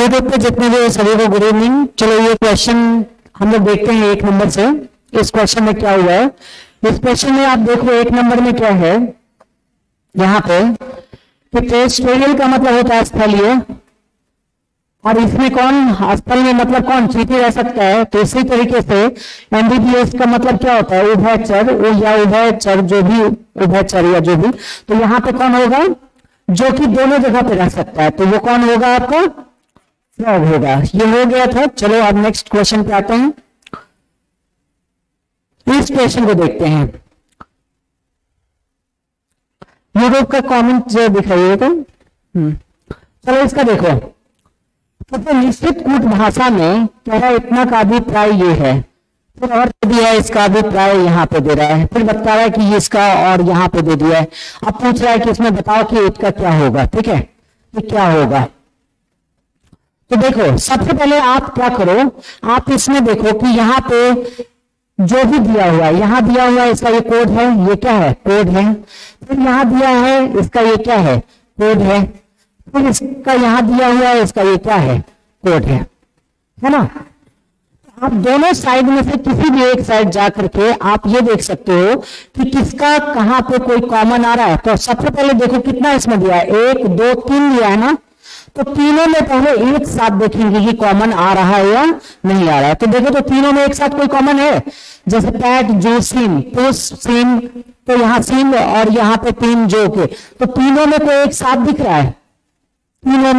YouTube पे जितने भी सभी को गुड इवनिंग। चलो ये क्वेश्चन हम लोग देखते हैं 1 नंबर से। इस क्वेश्चन में क्या हुआ है, इस क्वेश्चन में आप देखो 1 नंबर में क्या है यहाँ पे कि टेरेस्ट्रियल का मतलब होता है स्थलीय, और इसमें कौन स्थल में मतलब कौन चींटी रह सकता है। तो इसी तरीके से एमबीबीएस का मतलब क्या होता है, उभयचर या उभयचर, जो भी उभयचर या जो भी। तो यहाँ पे कौन होगा जो कि दोनों जगह पे रह सकता है, तो वो कौन होगा आपका फ्रॉग होगा। ये हो गया था। चलो अब नेक्स्ट क्वेश्चन पे आते हैं। इस क्वेश्चन को देखते हैं। यूट्यूब का कमेंट दिखाइएगा। चलो इसका देखो, तो निश्चित कूट भाषा में क्या इतना का अभिप्राय ये है, फिर और दिया है इसका अभिप्राय यहाँ पे दे रहा है, फिर बता रहा है कि इसका और यहाँ पे दे दिया है। अब पूछ रहा है कि इसमें बताओ कि इसका क्या होगा। ठीक है, तो क्या होगा। तो देखो सबसे पहले आप क्या करो, आप इसमें देखो कि यहाँ पे जो भी दिया हुआ है, यहाँ दिया हुआ है इसका ये कोड है, ये क्या है कोड है। फिर यहाँ दिया है इसका ये क्या है कोड है। फिर इसका यहाँ दिया हुआ है इसका ये क्या है कोड है ना। आप दोनों साइड में से किसी भी एक साइड जा करके आप ये देख सकते हो कि किसका कहाँ पे कोई कॉमन आ रहा है। तो सबसे पहले देखो कितना इसमें दिया है, 1 2 3 दिया है ना। तो तीनों में पहले एक साथ देखेंगे कि कॉमन आ रहा है या नहीं आ रहा है। तो देखो तो तीनों में एक साथ कोई कॉमन है, जैसे पैट जो सिम पुश सिम, तो यहाँ सिम और यहाँ पे तीन जो के, तो तीनों में कोई एक साथ दिख रहा है। तीनों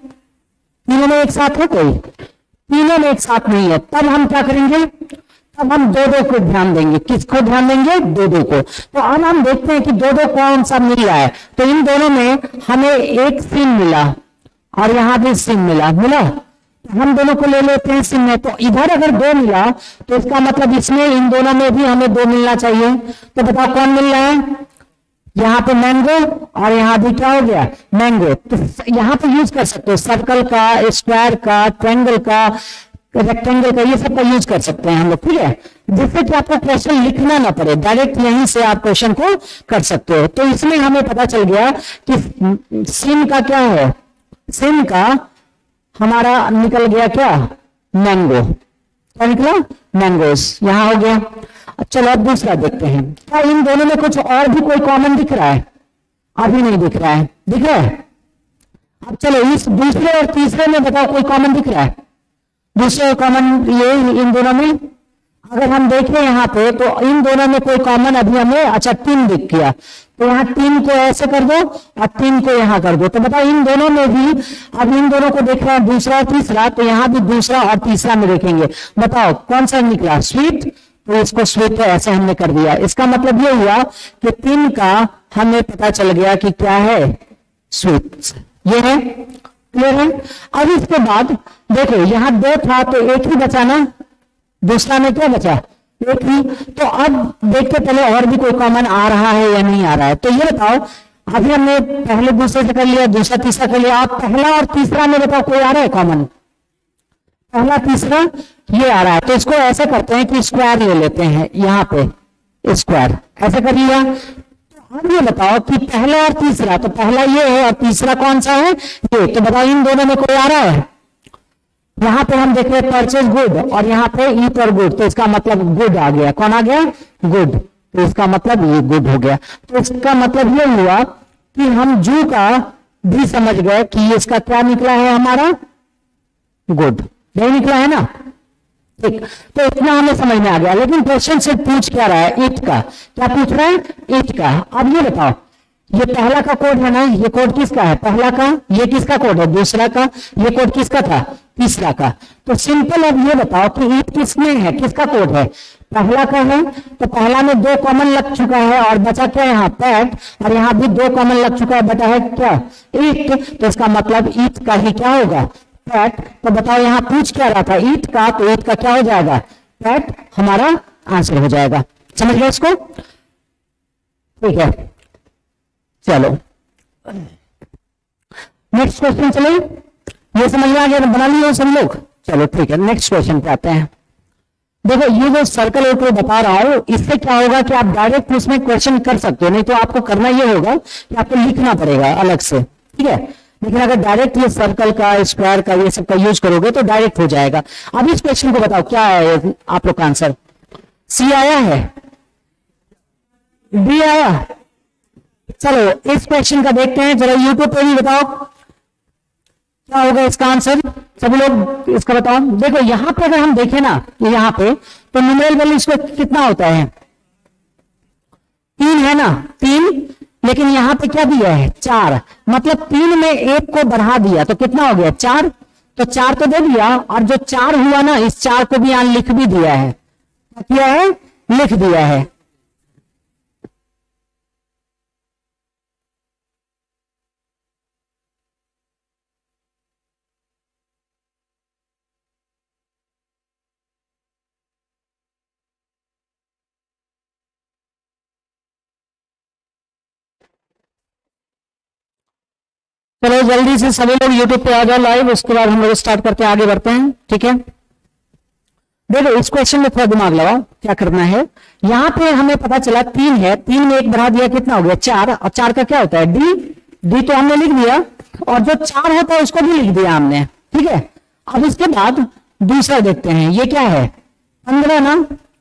में एक साथ है कोई, तीनों में एक साथ नहीं है। तब हम क्या करेंगे, तब हम दो दो को ध्यान देंगे। किसको ध्यान देंगे, दो दो को। तो अब हम देखते हैं कि दो दो कौन सा मिल रहा है। तो इन दोनों में हमें एक सिम मिला और यहां भी सिम मिला तो हम दोनों को ले लेते हैं सिम में। तो इधर अगर 2 मिला तो इसका मतलब इसमें इन दोनों में भी हमें 2 मिलना चाहिए। तो बताओ कौन मिल रहा है, यहाँ पे मैंगो और यहाँ भी क्या हो गया मैंगो। तो यहाँ पे यूज कर सकते हो सर्कल का, स्क्वायर का, ट्रायंगल का, रेक्टेंगल का, ये सब का यूज कर सकते हैं हम लोग। ठीक है, जिससे कि आपको क्वेश्चन लिखना ना पड़े, डायरेक्ट यहीं से आप क्वेश्चन को कर सकते हो। तो इसमें हमें पता चल गया कि सिम का क्या है, सिम का हमारा निकल गया क्या मैंगो। क्या निकला मैंगोस, यहां हो गया। चलो अब दूसरा देखते हैं, क्या इन दोनों में कुछ और भी कोई कॉमन दिख रहा है। अभी नहीं दिख रहा है, दिख रहा है। अब चलो इस दूसरे और तीसरे में बताओ कोई कॉमन दिख रहा है। दूसरे और कॉमन ये इन दोनों में अगर हम देखें यहाँ पे, तो इन दोनों में कोई कॉमन अभी हमें अच्छा 3 दिख गया। तो यहाँ 3 को ऐसे कर दो और 3 को यहाँ कर दो। तो बताओ इन दोनों में भी, अब इन दोनों को देख रहे हैं दूसरा और तीसरा, तो यहाँ भी दूसरा और तीसरा में देखेंगे। बताओ कौन सा निकला स्वीट, तो इसको स्वीट ऐसे हमने कर दिया। इसका मतलब ये हुआ कि 3 का हमें पता चल गया कि क्या है स्वीट। ये है, क्लियर है। अब इसके बाद देखो यहाँ 2 था तो 1 ही बचा ना, दूसरा में क्या बचा एक ही। तो अब देखते पहले और भी कोई कॉमन आ रहा है या नहीं आ रहा है। तो ये बताओ, अभी हमने पहले दूसरे से कर लिया, दूसरा तीसरा कर लिया। आप पहला और तीसरा में बताओ कोई आ रहा है कॉमन, पहला तीसरा ये आ रहा है। तो इसको ऐसे करते हैं कि स्क्वायर ले लेते हैं, यहाँ पे स्क्वायर ऐसे कर लिया। तो अब ये बताओ कि पहला और तीसरा, तो पहला ये है और तीसरा कौन सा है ये। तो बताओ इन दोनों में कोई आ रहा है। यहाँ पे हम देख रहे हैं परचेज गुड और यहाँ पे ईट और गुड, तो इसका मतलब गुड आ गया। कौन आ गया गुड, तो इसका मतलब ये गुड हो गया। तो इसका मतलब ये हुआ कि हम जू का भी समझ गए कि इसका क्या निकला है हमारा गुड, यही निकला है ना। ठीक, तो इतना हमें समझ में आ गया। लेकिन क्वेश्चन से पूछ क्या रहा है, ईट का। क्या पूछ रहा है, ईट का। अब ये बताओ, ये पहला का कोड है ना, ये कोड किसका है पहला का, ये किसका कोड है दूसरा का, ये कोड किसका था तीसरा का। तो सिंपल अब ये बताओ कि ईट किसमें है, किसका कोड है पहला का है। तो पहला में 2 कॉमन लग चुका है और बचा क्या यहाँ पैट, और यहाँ भी 2 कॉमन लग चुका है, बचा है क्या ईट। तो इसका मतलब ईट का ही क्या होगा पैट। तो बताओ यहाँ पूछ क्या रहा था ईट का, तो ईट का क्या हो जाएगा पैट, हमारा आंसर हो जाएगा। समझ गए इसको, ठीक है। चलो नेक्स्ट क्वेश्चन, चलो ये समझ में आ गया, बना लिया सब लोग। चलो ठीक है, नेक्स्ट क्वेश्चन पे आते हैं। देखो ये जो सर्कल एक बता रहा हूं, इससे क्या होगा कि आप डायरेक्ट उसमें क्वेश्चन कर सकते हो, नहीं तो आपको करना ये होगा कि आपको लिखना पड़ेगा अलग से। ठीक है, लेकिन अगर डायरेक्ट ये सर्कल का, स्क्वायर का, ये सब का यूज करोगे तो डायरेक्ट हो जाएगा। अब इस क्वेश्चन को बताओ क्या है आप लोग का आंसर। सी आया है, डी आया। चलो इस क्वेश्चन का देखते हैं जरा, यूट्यूब पे भी बताओ क्या होगा इसका आंसर। सभी लोग इसका बताओ। देखो यहां पे अगर हम देखें ना, यहां पे तो न्यूमेरल वैल्यू इसको कितना होता है, 3 है ना, 3, लेकिन यहां पे क्या दिया है 4, मतलब 3 में 1 को बढ़ा दिया तो कितना हो गया 4, तो 4 तो दे दिया, और जो 4 हुआ ना इस 4 को भी यहां लिख भी दिया है, क्या किया है, लिख दिया है। चलो जल्दी से सभी लोग YouTube पे आ जाओ लाइव, उसके बाद हम लोग स्टार्ट करके आगे बढ़ते हैं, ठीक है। देखो इस क्वेश्चन में थोड़ा दिमाग लगाओ क्या करना है। यहां पे हमें पता चला 3 है, 3 में 1 बढ़ा दिया कितना हो गया 4, और 4 का क्या होता है डी, डी तो हमने लिख दिया, और जो 4 होता है उसको भी लिख दिया हमने, ठीक है। अब इसके बाद दूसरा देखते हैं, ये क्या है 15 ना,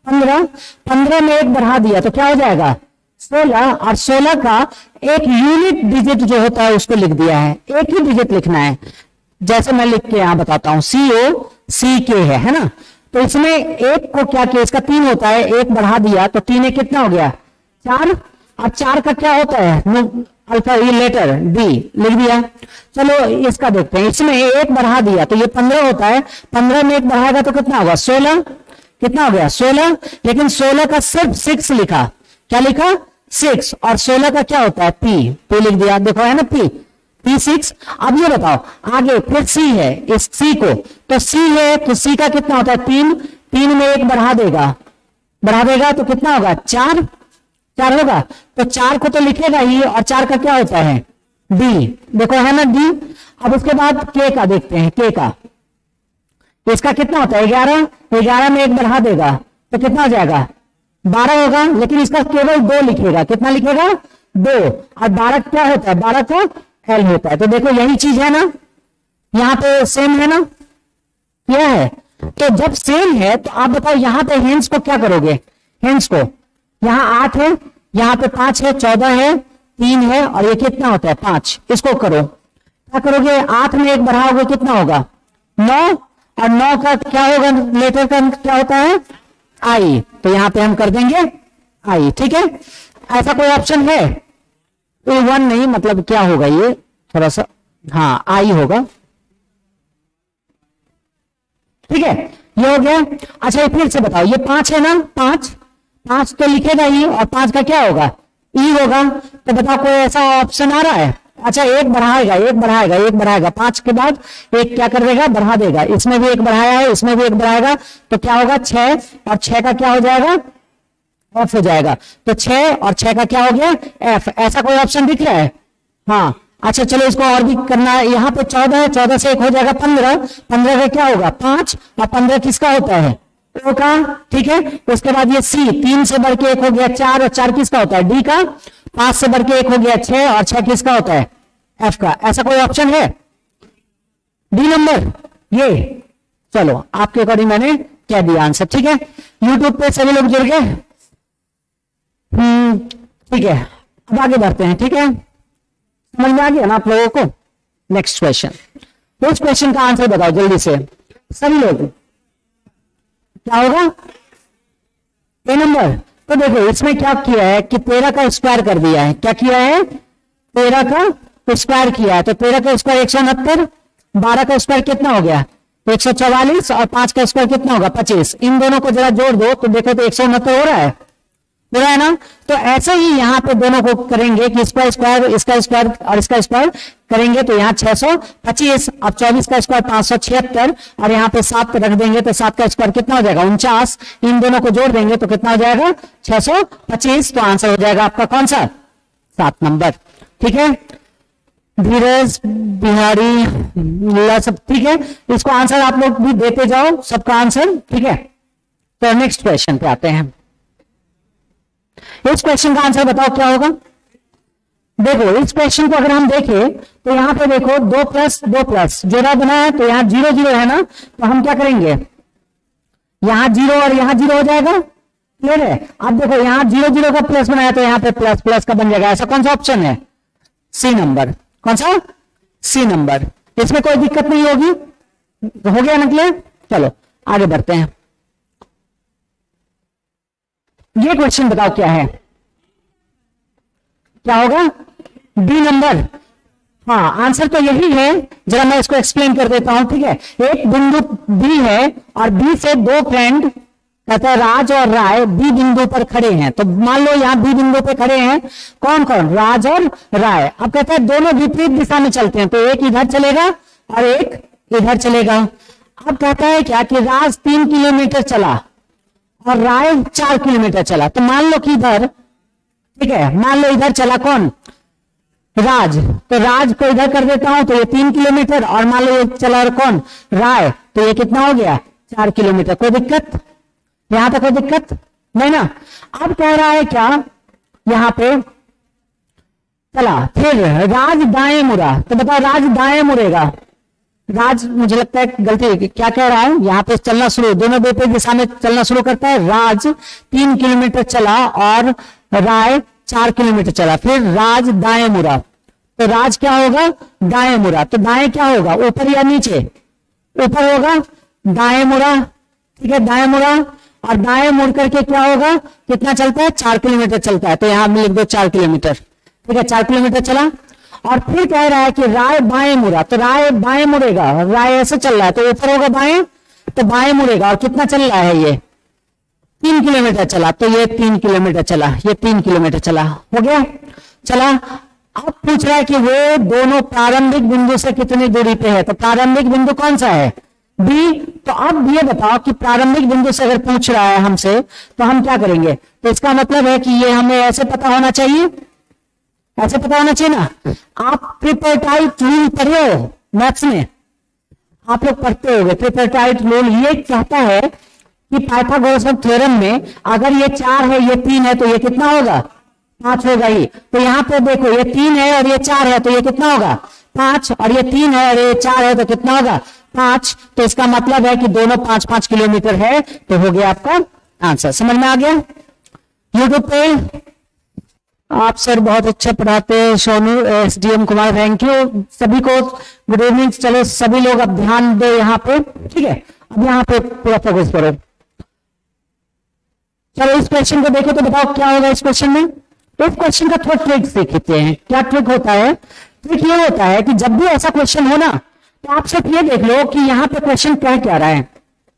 15 में 1 बढ़ा दिया तो क्या हो जाएगा 16, और 16 का एक यूनिट डिजिट जो होता है उसको लिख दिया है, एक ही डिजिट लिखना है। जैसे मैं लिख के यहां बताता हूं, COCK है ना, तो इसमें एक को क्या किया, इसका 3 होता है, 1 बढ़ा दिया तो 3 एक कितना हो गया 4, और 4 का क्या होता है अल्फा ये लेटर डी, लिख दिया। चलो इसका देखते हैं, इसमें 1 बढ़ा दिया तो ये 15 होता है, 15 में 1 बढ़ाएगा तो कितना होगा 16, कितना हो गया 16, लेकिन 16 का सिर्फ 6 लिखा, क्या लिखा 6, और 16 का क्या होता है P लिख दिया, देखो है ना P6। अब ये बताओ आगे फिर C है, इस C को तो C है तो C का कितना होता है 3, 3 में 1 बढ़ा देगा तो कितना होगा 4 होगा, तो 4 को तो लिखेगा ही, और 4 का क्या होता है D, देखो है ना D। अब उसके बाद K का देखते हैं, K का इसका कितना होता है 11, 11 में 1 बढ़ा देगा तो कितना हो जाएगा 12 होगा, लेकिन इसका केवल 2 लिखेगा, कितना लिखेगा 2, और 12 क्या होता है 12 का L होता है। तो देखो यही चीज है ना, यहां पे सेम है ना, क्या है, तो जब सेम है तो आप बताओ यहां पे हेंस को क्या करोगे, हेंस को यहां 8 है, यहां पे 5 है, 14 है, 3 है, और ये कितना होता है 5, इसको करो, क्या करोगे 8 में 1 बढ़ाओगे कितना होगा 9, और 9 का क्या होगा लेटर का क्या होता है आई, तो यहां पे हम कर देंगे आई, ठीक है। ऐसा कोई ऑप्शन है, तो 1 नहीं, मतलब क्या होगा ये थोड़ा सा, हाँ आई होगा, ठीक है, ये हो गया। अच्छा फिर से बताओ, ये 5 है ना, 5 तो लिखेगा ही, और 5 का क्या होगा ई होगा, तो बताओ कोई ऐसा ऑप्शन आ रहा है। अच्छा 1 बढ़ाएगा 5 के बाद 1 क्या कर देगा बढ़ा देगा, इसमें भी 1 बढ़ाया है, इसमें भी 1 बढ़ाएगा, तो क्या होगा 6, और 6 का क्या हो जाएगा F हो जाएगा, तो 6 और 6 का क्या हो गया F। ऐसा कोई ऑप्शन दिख रहा है, हाँ। अच्छा चलो इसको और भी करना है, यहाँ पे 14 है, 14 से 1 हो जाएगा 15, 15 का क्या होगा 5, और 15 किसका होता है O का, ठीक है। उसके बाद ये C, 3 से बढ़ के 1 हो गया 4, और 4 किसका होता है D का, 5 से बढ़ के 1 हो गया 6, और 6 किसका होता है F का। ऐसा कोई ऑप्शन है D नंबर, ये चलो आपके अकॉर्डिंग मैंने क्या दिया आंसर, ठीक है। यूट्यूब पे सभी लोग जुड़ गए, ठीक है। अब आगे बढ़ते हैं, ठीक है, समझ में आ गया ना आप लोगों को। नेक्स्ट क्वेश्चन, तो इस क्वेश्चन का आंसर बताओ जल्दी से सभी लोग, क्या होगा ए नंबर। तो देखो इसमें क्या किया है कि 13 का स्क्वायर कर दिया है, क्या किया है 13 का स्क्वायर किया है, तो 13 का स्क्वायर 169, 12 का स्क्वायर कितना हो गया 144, और 5 का स्क्वायर कितना होगा 25। इन दोनों को जरा जोड़ दो तो देखो तो 169 हो रहा है ना। तो ऐसे ही यहाँ पे दोनों को करेंगे कि इसका स्क्वायर और इसका स्क्वायर करेंगे, तो यहाँ 625, अब 24 का स्क्वायर 576, और यहाँ पे 7 रख देंगे तो 7 का स्क्वायर कितना हो जाएगा 49। इन दोनों को जोड़ देंगे तो कितना हो जाएगा 625। तो आंसर हो जाएगा आपका कौन सा 7 नंबर, ठीक है। धीरज बिहारी सब ठीक है, इसको आंसर आप लोग भी देते जाओ सबका आंसर, ठीक है। तो नेक्स्ट क्वेश्चन पे आते हैं। इस क्वेश्चन का आंसर बताओ क्या होगा। देखो इस क्वेश्चन को अगर हम देखें तो यहाँ पे देखो 2+2+ जोड़ा बना है, तो यहाँ 0 0 है ना, तो हम क्या करेंगे, यहाँ 0 और यहाँ 0 हो जाएगा। क्लियर है। अब देखो यहाँ 0 0 का प्लस बनाया तो यहाँ पे प्लस प्लस का बन जाएगा। ऐसा कौन सा ऑप्शन है, सी नंबर। कौन सा, सी नंबर। इसमें कोई दिक्कत नहीं होगी, हो गया ना क्लियर। चलो आगे बढ़ते हैं। ये क्वेश्चन बताओ क्या है, क्या होगा, डी नंबर। हाँ आंसर तो यही है, जरा मैं इसको एक्सप्लेन कर देता हूं। ठीक है, एक बिंदु बी है और बी से दो फ्रेंड कहता है राज और राय बी बिंदु पर खड़े हैं। तो मान लो यहां बी बिंदु पे खड़े हैं कौन कौन, राज और राय। अब कहता है दोनों विपरीत दिशा में चलते हैं, तो एक इधर चलेगा और एक इधर चलेगा। अब कहता है क्या कि राज 3 किलोमीटर चला और राय 4 किलोमीटर चला। तो मान लो कि इधर, ठीक है, मान लो इधर चला कौन, राज, तो राज को इधर कर देता हूं तो ये 3 किलोमीटर, और मान लो ये चला और कौन, राय, तो ये कितना हो गया, 4 किलोमीटर। कोई दिक्कत, यहां तक कोई दिक्कत नहीं ना। अब कह रहा है क्या, यहां पे चला, फिर राज दाएं मुड़ा, तो बताओ राज दाएं मुड़ेगा। राज, मुझे लगता है गलती है, क्या कह रहा है, यहां पे चलना शुरू, दोनों विपरीत दिशा में चलना शुरू करता है। राज 3 किलोमीटर चला और राय 4 किलोमीटर चला, फिर राज दाएं मुड़ा, तो राज क्या होगा, दाएं मुड़ा। तो दाएं क्या होगा, ऊपर या नीचे, ऊपर होगा, दाएं मुड़ा। ठीक है, दाएं मुड़ा, और दाएं मुड़ करके क्या होगा, कितना चलता है, 4 किलोमीटर चलता है। तो यहां हम लिख दो 4 किलोमीटर। ठीक है, 4 किलोमीटर चला। और फिर कह रहा है कि राय बाएं मुड़ा, तो राय बाएं मुड़ेगा, राय ऐसे चल रहा है तो ऊपर होगा बाएं, तो बाएं मुड़ेगा। और कितना चल रहा है, ये 3 किलोमीटर चला, तो ये 3 किलोमीटर चला, ये 3 किलोमीटर चला, हो गया, चला। अब पूछ रहा है कि वो दोनों प्रारंभिक बिंदु से कितनी दूरी पे है, तो प्रारंभिक बिंदु कौन सा है, बी। तो अब ये बताओ कि प्रारंभिक बिंदु से अगर पूछ रहा है हमसे तो हम क्या करेंगे, तो इसका मतलब है कि ये हमें ऐसे पता होना चाहिए, ऐसे पता होना चाहिए ना। आप ट्रिपरटाइट रूल पढ़े हो मैथ्स में, आप लोग पढ़ते होंगे। ट्रिपरटाइट रूल ये कहता है कि पाइथागोरस थ्योरम में अगर ये 4 है, ये 3 है, तो ये कितना होगा, 5 होगा ही। तो यहाँ पे देखो ये 3 है और ये 4 है, तो ये कितना होगा, 5, और ये 3 है और ये 4 है, तो कितना होगा, 5। तो इसका मतलब है कि दोनों 5-5 किलोमीटर है, तो हो गया आपका आंसर। समझ में आ गया। यूट्यूब पे आप सर बहुत अच्छा पढ़ाते हैं, Sonu SDM Kumar, thank you सभी को, गुड इवनिंग। चलो सभी लोग अब ध्यान दे यहाँ पे, ठीक है, अब यहाँ पे पूरा फोकस करो। चलो इस क्वेश्चन को देखो तो बताओ क्या होगा इस क्वेश्चन में। इस क्वेश्चन का थोड़ा ट्रिक सीखते हैं। क्या ट्रिक होता है, ट्रिक ये होता है कि जब भी ऐसा क्वेश्चन हो ना, तो आप सिर्फ ये देख लो कि यहां पे क्वेश्चन कह क्या रहा है।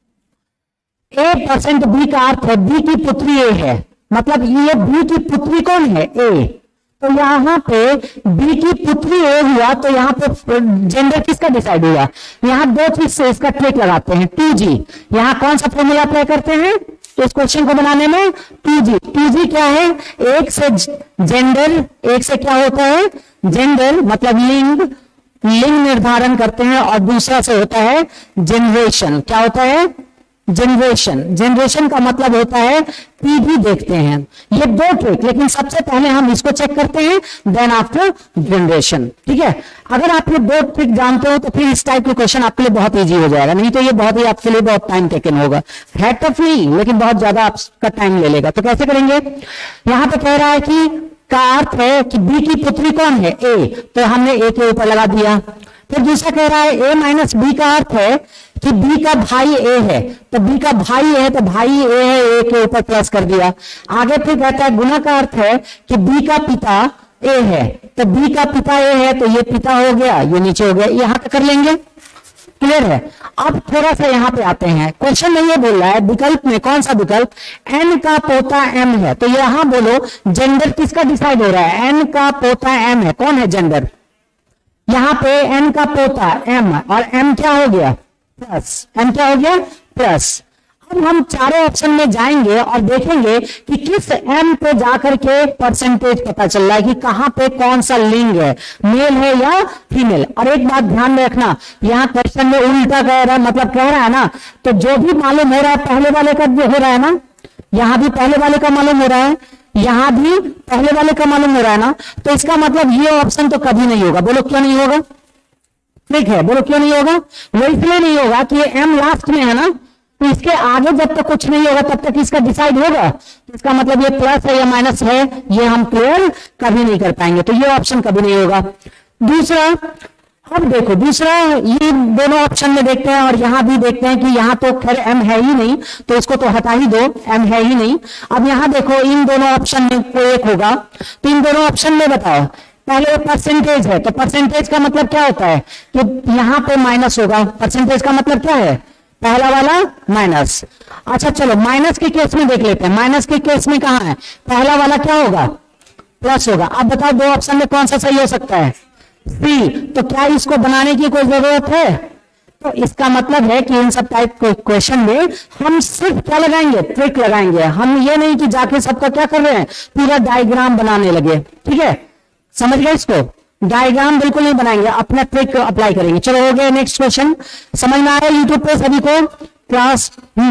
A% B का अर्थ है B की पुत्री A है, मतलब ये B की पुत्री कौन है, A। तो यहां पे B की पुत्री A हुआ, तो यहां पे जेंडर किसका डिसाइड हुआ। यहां दो चीज से इसका ट्रिक लगाते हैं, 2G। यहां कौन सा फॉर्मूला अप्लाई करते हैं इस क्वेश्चन को बनाने में, 2G। 2G क्या है, एक से जेंडर, एक से क्या होता है, जेंडर मतलब लिंग, लिंग निर्धारण करते हैं, और दूसरा से होता है जनरेशन। क्या होता है, जनरेशन। जनरेशन का मतलब होता है पीढ़ी देखते हैं। ये दो ट्रिक, लेकिन सबसे पहले हम इसको चेक करते हैं, देन आफ्टर जनरेशन। ठीक है, अगर आप ये दो ट्रिक जानते हो तो फिर इस टाइप के क्वेश्चन आपके लिए बहुत इजी हो जाएगा, नहीं तो ये बहुत ही आपके लिए बहुत टाइम टेकन होगा। है टफ नहीं, लेकिन बहुत ज्यादा आपका टाइम ले लेगा। तो कैसे करेंगे, यहां पे कह रहा है कि का अर्थ है कि बी की पुत्री कौन है, ए, तो हमने ए के ऊपर लगा दिया। फिर दूसरा कह रहा है ए माइनस बी का अर्थ है कि बी का भाई ए है, तो बी का भाई है तो भाई ए है, ए के ऊपर प्लस कर दिया। आगे फिर कहता है गुना का अर्थ है कि बी का पिता ए है, तो बी का पिता ए है, तो ये पिता हो गया, ये नीचे हो गया। यहां तक कर लेंगे, क्लियर है। अब थोड़ा सा यहां पे आते हैं, क्वेश्चन में ये बोल रहा है विकल्प में, कौन सा विकल्प, एन का पोता एम है, तो यहां बोलो जेंडर किसका डिसाइड हो रहा है, एन का पोता एम है, कौन है जेंडर। यहां पे एन का पोता एम, और एम क्या हो गया, प्लस, एम क्या हो गया, प्लस। अब हम चारों ऑप्शन में जाएंगे और देखेंगे कि किस एम पे जाकर के परसेंटेज पता चल रहा है कि कहां पे कौन सा लिंग है, मेल है या फीमेल। और एक बात ध्यान में रखना, यहां क्वेश्चन में उल्टा कह रहा है, मतलब कह रहा है ना, तो जो भी मालूम हो रहा है पहले वाले का जो हो रहा है ना, यहां भी पहले वाले का मालूम हो रहा है, यहां भी पहले वाले का मालूम हो रहा है ना, तो इसका मतलब ये ऑप्शन तो कभी नहीं होगा। बोलो क्यों नहीं होगा? ठीक है, बोलो क्यों नहीं होगा? वो इसलिए नहीं होगा कि ये एम लास्ट में है ना, तो इसके आगे जब तक कुछ नहीं होगा तब तक इसका डिसाइड होगा। तो इसका मतलब ये प्लस है या माइनस है, ये हम क्लियर कभी नहीं कर पाएंगे, तो ये ऑप्शन कभी नहीं होगा। दूसरा, अब देखो दूसरा, ये दोनों ऑप्शन में देखते हैं और यहां भी देखते हैं कि यहां तो खैर एम है ही नहीं, तो इसको तो हटा ही दो, एम है ही नहीं। अब यहां देखो इन दोनों ऑप्शन में कोई एक होगा, तो इन दोनों ऑप्शन में बताओ। पहले परसेंटेज है, तो परसेंटेज का मतलब क्या होता है कि यहां पे माइनस होगा। परसेंटेज का मतलब क्या है? पहला वाला माइनस। अच्छा चलो माइनस के केस में देख लेते हैं। माइनस के केस में कहां है? पहला वाला क्या होगा? प्लस होगा। अब बताओ दो ऑप्शन में कौन सा सही हो सकता है? सी। तो क्या इसको बनाने की कोई जरूरत है? तो इसका मतलब है कि इन सब टाइप के क्वेश्चन में हम सिर्फ क्या लगाएंगे? ट्रिक लगाएंगे। हम ये नहीं कि जाके सबका क्या कर रहे हैं, पूरा डायग्राम बनाने लगे। ठीक है, समझ गए इसको? डायग्राम बिल्कुल नहीं बनाएंगे, अपना ट्रिक अप्लाई करेंगे। चलो हो गया नेक्स्ट क्वेश्चन। समझ में आया यूट्यूब पे सभी को क्लास?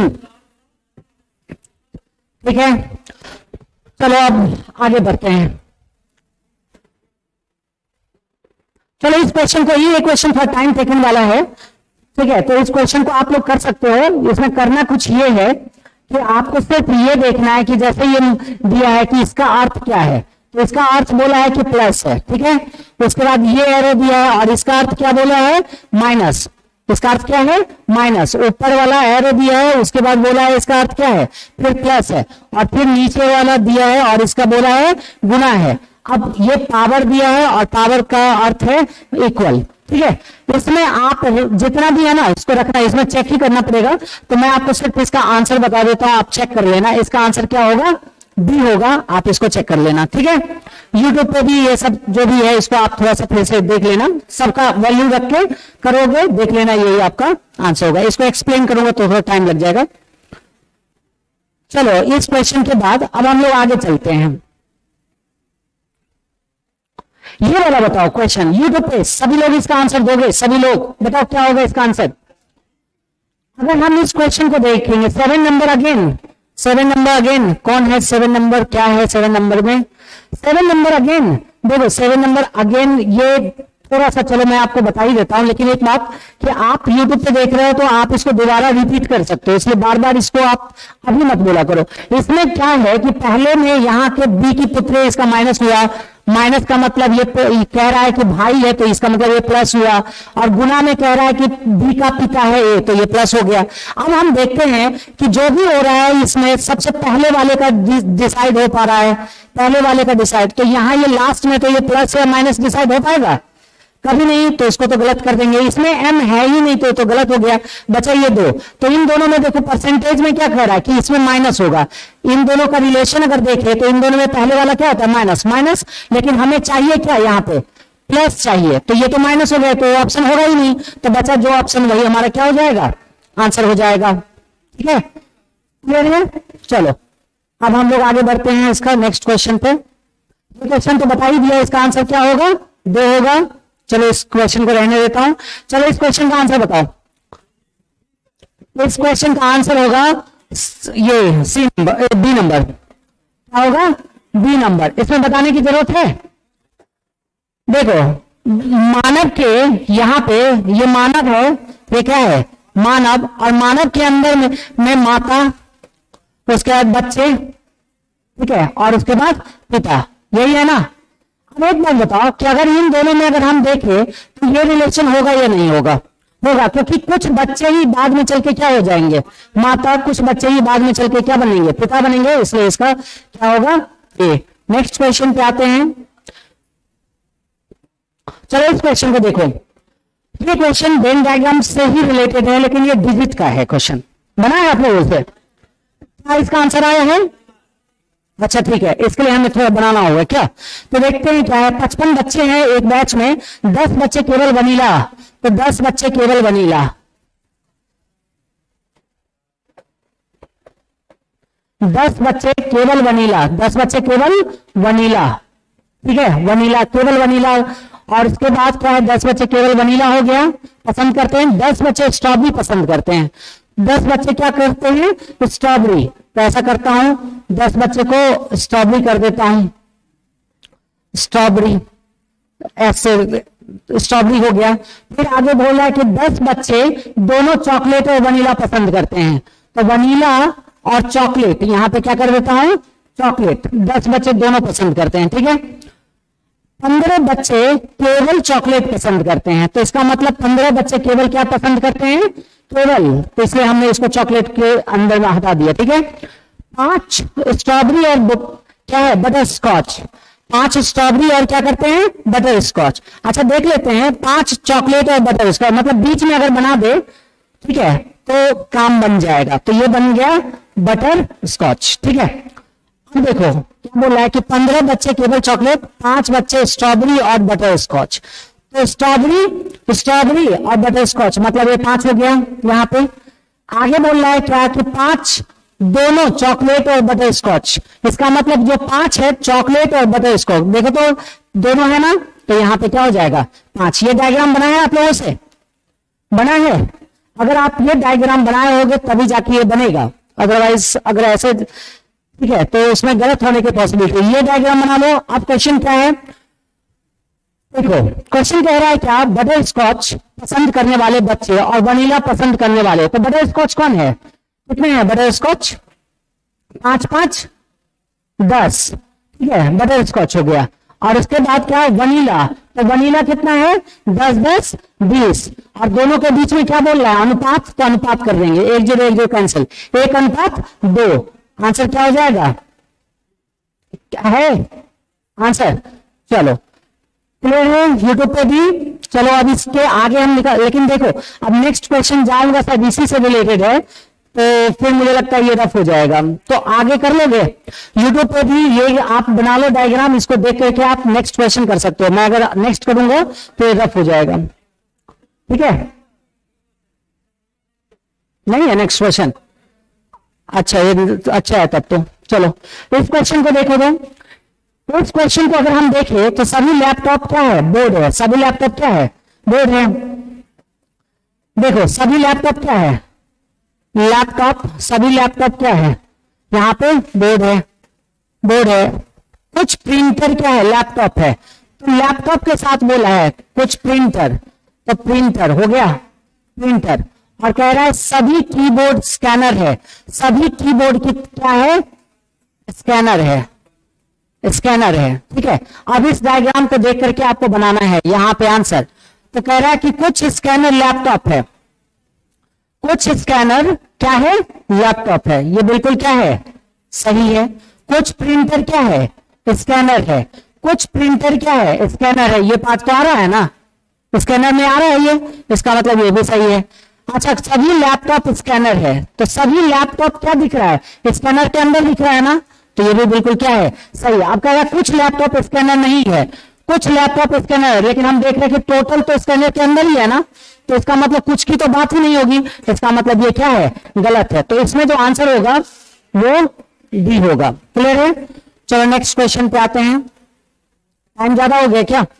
ठीक है, चलो अब आगे बढ़ते हैं। चलो इस क्वेश्चन को, ये क्वेश्चन थोड़ा टाइम टेकन वाला है। ठीक है, तो इस क्वेश्चन को आप लोग कर सकते हो। इसमें करना कुछ ये है कि आपको सिर्फ ये देखना है कि जैसे ये दिया है कि इसका अर्थ क्या है, तो इसका अर्थ बोला है कि प्लस है। ठीक है, उसके बाद ये एरो दिया है और इसका अर्थ क्या बोला है? माइनस। इसका अर्थ क्या है? माइनस। ऊपर वाला एरो दिया है, उसके बाद बोला है इसका अर्थ क्या है? फिर प्लस है, और फिर नीचे वाला दिया है और इसका बोला है गुना है। अब ये पावर दिया है और पावर का अर्थ है इक्वल। ठीक है, इसमें आप जितना भी है ना इसको रखना, इसमें चेक ही करना पड़ेगा। तो मैं आपको सिर्फ इसका आंसर बता देता हूं, आप चेक कर लेना। इसका आंसर क्या होगा? बी होगा। आप इसको चेक कर लेना। ठीक है, यूट्यूब पे भी ये सब जो भी है इसको आप थोड़ा सा फिर से देख लेना, सबका वैल्यू रख के करोगे, देख लेना, यही आपका आंसर होगा। इसको एक्सप्लेन करूंगा तो थोड़ा टाइम लग जाएगा। चलो इस क्वेश्चन के बाद अब हम लोग आगे चलते हैं। ये वाला बताओ क्वेश्चन, यूट्यूब पे सभी लोग इसका आंसर दोगे? सभी लोग बताओ क्या होगा इसका आंसर? अगर हम इस क्वेश्चन को देखेंगे, 7 नंबर अगेन, 7 नंबर अगेन, कौन है 7 नंबर? क्या है 7 नंबर में? 7 नंबर अगेन, देखो 7 नंबर अगेन, ये थोड़ा सा चलो मैं आपको बता ही देता हूं, लेकिन एक बात कि आप YouTube पे देख रहे हो तो आप इसको दोबारा रिपीट कर सकते हो, इसलिए बार बार इसको आप अभी मत बोला करो। इसमें क्या है कि पहले में यहाँ के बी की पुत्र इसका माइनस हुआ, माइनस का मतलब ये कह रहा है कि भाई है तो इसका मतलब ये प्लस हुआ, और गुना में कह रहा है कि बी का पिता है ए, तो ये प्लस हो गया। अब हम देखते हैं कि जो भी हो रहा है इसमें सबसे पहले वाले का डिसाइड हो पा रहा है, पहले वाले का डिसाइड। तो यहाँ ये लास्ट में तो ये प्लस या माइनस डिसाइड हो पाएगा? कभी नहीं, तो इसको तो गलत कर देंगे। इसमें एम है ही नहीं तो गलत हो गया, बचा ये दो। तो इन दोनों में देखो परसेंटेज में क्या कह रहा है कि इसमें माइनस होगा। इन दोनों का रिलेशन अगर देखें तो इन दोनों में पहले वाला क्या होता है? माइनस माइनस, लेकिन हमें चाहिए क्या यहाँ पे? प्लस चाहिए, तो ये तो माइनस हो गया, तो ऑप्शन होगा ही नहीं, तो बचा जो ऑप्शन वही हमारा क्या हो जाएगा? आंसर हो जाएगा। ठीक है, क्लियर है? चलो अब हम लोग आगे बढ़ते हैं इसका नेक्स्ट क्वेश्चन पे। क्वेश्चन तो बता ही दिया, इसका आंसर क्या होगा? 2 होगा। चलो इस क्वेश्चन को रहने देता हूं। चलो इस क्वेश्चन का आंसर बताओ। इस क्वेश्चन का आंसर होगा ये सी नंबर, बी नंबर। क्या होगा? B number. इसमें बताने की जरूरत है? देखो मानव के यहाँ पे ये मानव है, ये क्या है? मानव, और मानव के अंदर में माता, उसके बाद बच्चे, ठीक है, और उसके बाद पिता, यही है ना। अब एक बात बताओ कि अगर इन दोनों में अगर हम देखें तो ये रिलेशन होगा या नहीं होगा? होगा, क्योंकि कुछ बच्चे ही बाद में चल के क्या हो जाएंगे? माता। कुछ बच्चे ही बाद में चल के क्या बनेंगे? पिता बनेंगे, इसलिए इसका क्या होगा? ए। नेक्स्ट क्वेश्चन पे आते हैं। चलो इस क्वेश्चन को देखो। ये क्वेश्चन वेन डायग्राम से ही रिलेटेड है, लेकिन ये डिजिट का है क्वेश्चन। बनाया आपने उसे? क्या इसका आंसर आया है? अच्छा ठीक है, इसके लिए हमें थोड़ा बनाना होगा क्या? तो देखते हैं क्या है। 55 बच्चे हैं एक बैच में, 10 बच्चे केवल वनीला, तो 10 बच्चे केवल वनीला, 10 बच्चे केवल वनीला, 10 बच्चे केवल वनीला। ठीक है, वनीला, केवल वनीला। और उसके बाद क्या है? 10 बच्चे केवल वनीला हो गया, पसंद करते हैं। 10 बच्चे स्ट्रॉबेरी पसंद करते हैं। 10 बच्चे क्या करते हैं? स्ट्रॉबेरी। तो ऐसा करता हूं 10 बच्चे को स्ट्रॉबेरी कर देता हूं, स्ट्रॉबेरी, ऐसे स्ट्रॉबेरी हो गया। फिर आगे बोल रहा है कि 10 बच्चे दोनों चॉकलेट और वनीला पसंद करते हैं, तो वनीला और चॉकलेट यहां पे क्या कर देता हूं, चॉकलेट। 10 बच्चे दोनों पसंद करते हैं, ठीक है। 15 बच्चे केवल चॉकलेट पसंद करते हैं, तो इसका मतलब 15 बच्चे केवल क्या पसंद करते हैं, केवल, तो इसलिए हमने इसको चॉकलेट के अंदर में हटा दिया, ठीक है। 5 स्ट्रॉबेरी और क्या है, बटर स्कॉच, 5 स्ट्रॉबेरी और क्या करते हैं, बटर स्कॉच। अच्छा देख लेते हैं, 5 चॉकलेट और बटर स्कॉच, मतलब बीच में अगर बना दे, ठीक है, तो काम बन जाएगा। तो ये बन गया बटर स्कॉच, ठीक है। अब देखो क्या बोल रहा है कि 15 बच्चे केवल चॉकलेट, 5 बच्चे स्ट्रॉबेरी और बटर स्कॉच। तो स्ट्रॉबेरी और बटर स्कॉच, मतलब ये 5 हो गया यहां पे। आगे बोल रहा है क्या कि 5 दोनों चॉकलेट और बटर स्कॉच, इसका मतलब जो 5 है चॉकलेट और बटर स्कॉच, देखो तो दोनों है ना, तो यहां पे क्या हो जाएगा 5। ये डायग्राम बना है आप लोगों से, बना है? अगर आप ये डायग्राम बनाए होगे तभी जाके ये बनेगा, अदरवाइज अगर ऐसे, ठीक है, तो उसमें गलत होने की पॉसिबिलिटी। ये डायग्राम बना लो। अब क्वेश्चन क्या है, देखो क्वेश्चन कह रहा है क्या, बटर स्कॉच पसंद करने वाले बच्चे और वनीला पसंद करने वाले, तो बटर स्कॉच कौन है, कितने हैं बटर स्कॉच, 5 5 10, ठीक है, बटर स्कॉच हो गया। और उसके बाद क्या है, वनीला, तो वनीला कितना है, 10 10 20, और दोनों के बीच में क्या बोल रहा है, अनुपात, तो अनुपात कर देंगे, 1 0 1 0 कैंसिल, 1:2। आंसर क्या हो जाएगा, क्या है आंसर, चलो क्लियर है यूट्यूब पे भी। चलो अब इसके आगे हम निकाल, लेकिन देखो अब नेक्स्ट क्वेश्चन जाऊंगा सब इसी से रिलेटेड है, तो फिर मुझे लगता है ये रफ हो जाएगा, तो आगे कर लोगे यूट्यूब पे भी, ये आप बना लो डायग्राम, इसको देख करके आप नेक्स्ट क्वेश्चन कर सकते हो। मैं अगर नेक्स्ट करूंगा तो ये रफ हो जाएगा, ठीक है, नहीं है नेक्स्ट क्वेश्चन, अच्छा ये अच्छा है तब तो। चलो इस क्वेश्चन को देखो, तो इस क्वेश्चन को अगर हम देखें तो सभी लैपटॉप क्या है, बोर्ड है, सभी लैपटॉप क्या है, बोर्ड है। देखो सभी लैपटॉप क्या है, लैपटॉप, सभी लैपटॉप क्या है, यहां पे बोर्ड है, बोर्ड है। कुछ प्रिंटर क्या है, लैपटॉप है, तो लैपटॉप के साथ बोला है कुछ प्रिंटर, तो प्रिंटर हो गया, प्रिंटर। और कह रहा है सभी कीबोर्ड स्कैनर है, सभी कीबोर्ड की क्या है, स्कैनर है, स्कैनर है, ठीक है। अब इस डायग्राम को देख करके आपको बनाना है यहां पे आंसर। तो कह रहा है कि कुछ स्कैनर लैपटॉप है, कुछ स्कैनर क्या है, लैपटॉप है, ये बिल्कुल क्या है, सही है। कुछ प्रिंटर क्या है, स्कैनर है, कुछ प्रिंटर क्या है, स्कैनर है, ये पार्ट तो आ रहा है ना, स्कैनर में आ रहा है ये, इसका मतलब ये भी सही है। अच्छा सभी लैपटॉप स्कैनर है, तो सभी लैपटॉप क्या दिख रहा है, स्कैनर के अंदर दिख रहा है ना, तो ये भी बिल्कुल क्या है, सही है। अब कह रहा है कुछ लैपटॉप स्कैनर नहीं है, कुछ लैपटॉप स्कैनर है, लेकिन हम देख रहे हैं कि टोटल तो स्कैनर के अंदर ही है ना, तो इसका मतलब कुछ की तो बात ही नहीं होगी, इसका मतलब ये क्या है, गलत है। तो इसमें जो आंसर होगा वो डी होगा, क्लियर है। चलो नेक्स्ट क्वेश्चन पे आते हैं, टाइम ज्यादा हो गया क्या,